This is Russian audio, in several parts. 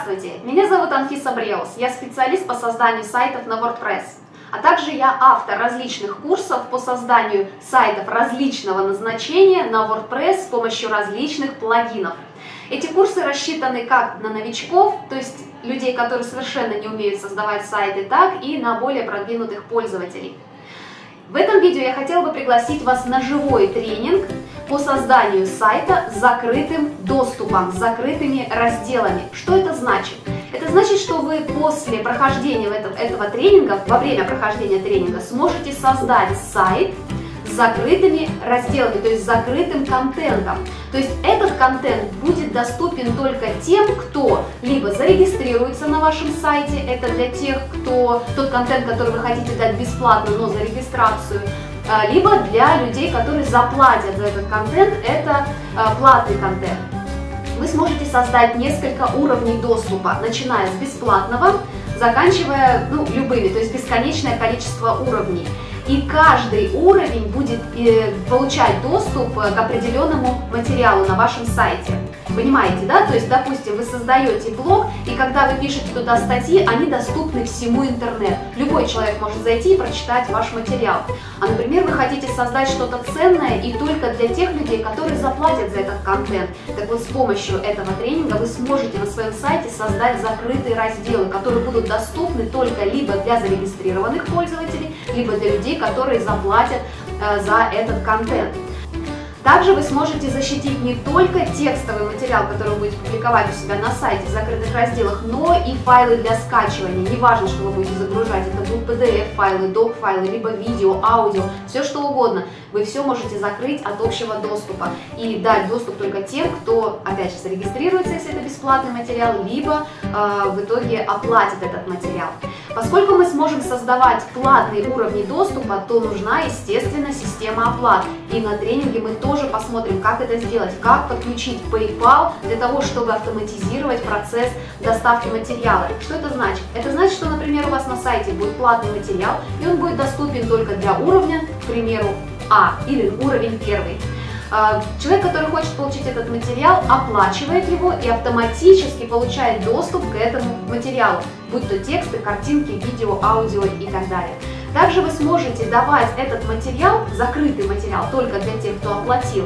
Здравствуйте, меня зовут Анфиса Бреус, я специалист по созданию сайтов на WordPress, а также я автор различных курсов по созданию сайтов различного назначения на WordPress с помощью различных плагинов. Эти курсы рассчитаны как на новичков, то есть людей, которые совершенно не умеют создавать сайты, так и на более продвинутых пользователей. В этом видео я хотела бы пригласить вас на живой тренинг по созданию сайта с закрытым доступом, с закрытыми разделами. Что это значит? Это значит, что вы после прохождения этого тренинга, во время прохождения тренинга, сможете создать сайт с закрытыми разделами, то есть с закрытым контентом. То есть этот контент будет доступен только тем, кто либо зарегистрируется на вашем сайте, это для тех, кто тот контент, который вы хотите дать бесплатно, но за регистрацию, либо для людей, которые заплатят за этот контент, это платный контент. Вы сможете создать несколько уровней доступа, начиная с бесплатного, заканчивая любыми, то есть бесконечное количество уровней. И каждый уровень будет получать доступ к определенному материалу на вашем сайте. Понимаете, да? То есть, допустим, вы создаете блог, и когда вы пишете туда статьи, они доступны всему интернету. Любой человек может зайти и прочитать ваш материал. А, например, вы хотите создать что-то ценное и только для тех людей, которые заплатят за этот контент. Так вот, с помощью этого тренинга вы сможете на своем сайте создать закрытые разделы, которые будут доступны только либо для зарегистрированных пользователей, либо для людей, которые заплатят за этот контент. Также вы сможете защитить не только текстовый материал, который вы будете публиковать у себя на сайте в закрытых разделах, но и файлы для скачивания. Неважно, что вы будете загружать, это будут PDF-файлы, doc-файлы, либо видео, аудио, все что угодно. Вы все можете закрыть от общего доступа и дать доступ только тем, кто, опять же, зарегистрируется, если это бесплатный материал, либо в итоге оплатит этот материал. Поскольку мы сможем создавать платные уровни доступа, то нужна, естественно, система оплат. И на тренинге мы тоже посмотрим, как это сделать, как подключить PayPal для того, чтобы автоматизировать процесс доставки материала. Что это значит? Это значит, что, например, у вас на сайте будет платный материал, и он будет доступен только для уровня, к примеру, А или уровень 1. Человек, который хочет получить этот материал, оплачивает его и автоматически получает доступ к этому материалу, будь то тексты, картинки, видео, аудио и так далее. Также вы сможете давать этот материал, закрытый материал, только для тех, кто оплатил,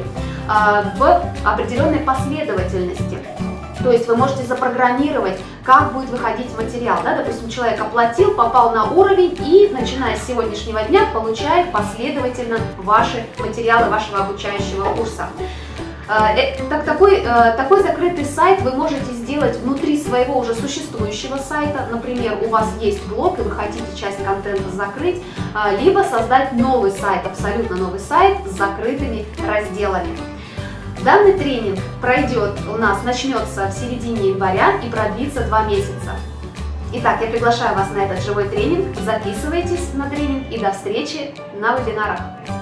в определенной последовательности. То есть вы можете запрограммировать, как будет выходить материал. Да? Допустим, человек оплатил, попал на уровень и, начиная с сегодняшнего дня, получает последовательно ваши материалы вашего обучающего курса. Такой закрытый сайт вы можете сделать внутри своего уже существующего сайта. Например, у вас есть блог, и вы хотите часть контента закрыть, либо создать новый сайт, абсолютно новый сайт с закрытыми разделами. Данный тренинг начнется в середине января и продлится 2 месяца. Итак, я приглашаю вас на этот живой тренинг, записывайтесь на тренинг и до встречи на вебинарах.